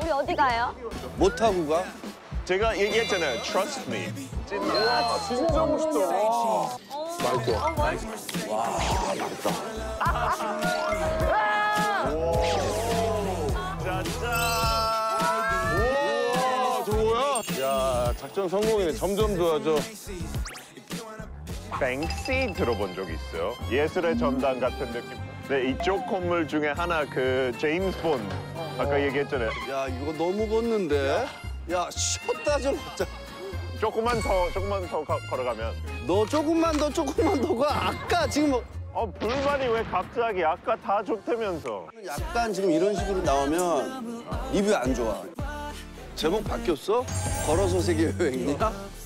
우리 어디 가요? 못 타고 가? 제가 얘기했잖아요. Trust me. 와, 진짜 멋있다. 맛있어. 와, 맛있다. 짜잔. 우와, 저거 뭐야? 야, 작전 성공이네. 점점 좋아져. 뱅시 들어본 적 있어요? 예술의 전당 같은 느낌. 네, 이쪽 건물 중에 하나 그 제임스 본드. 아까 얘기했잖아요. 야, 이거 너무 걷는데? 야, 쉬었다 좀 걷자. 조금만 더 걸어가면. 너 조금만 더 가. 아까 지금 뭐... 불만이 왜 갑자기 아까 다 좋다면서. 약간 지금 이런 식으로 나오면 리뷰 안 좋아. 제목 바뀌었어? 걸어서 세계 여행이야?